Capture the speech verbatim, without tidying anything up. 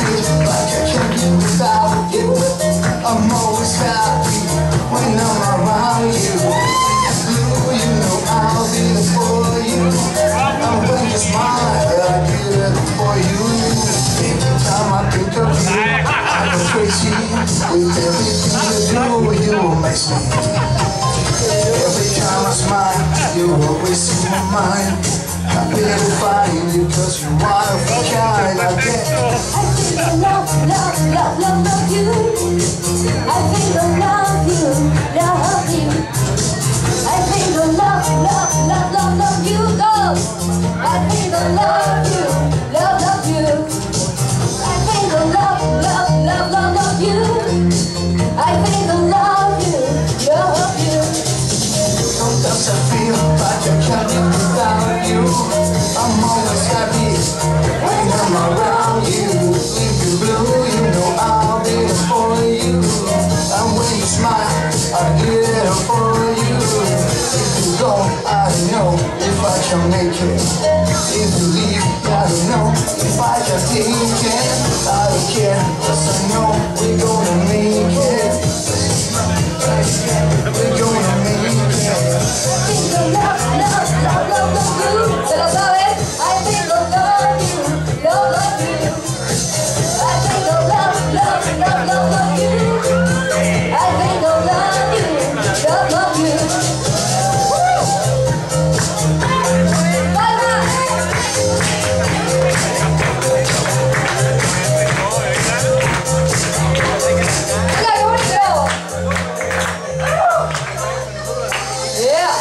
feel like I can't live without you. I'm always happy when I'm around you. Blue, you know I'll be there for you. And when you smile, I get it for you. Every time I think of you, I go crazy. With everything you do, you amaze me. Every time I smile, you're always in my mind. Happy to find you, cause you're one of a kind. I get I think I love, love, love, love, love you. I think I love you, love you. I think I love, love, love, love, love you, girls. I think I love you, love, love you. I think I love, love, love, love, love you. I think I love you, love you. Sometimes I feel like I can't live without you. I'm always happy when I'm around you. If you blue, you know I'll be there for you. And when you smile, I get it for you. If you go, I don't know if I can make it. If you leave, I don't know if I can take it. I don't care, cause I know we're gonna make it. We're gonna make it. I think I love, love, love, love, love you. Se lo sabes? I think I love you, love, love you. I think I love, love, love, love, love you. I think I love you, love, love you. Woo! Bye bye. Yeah, you want to go? Yeah.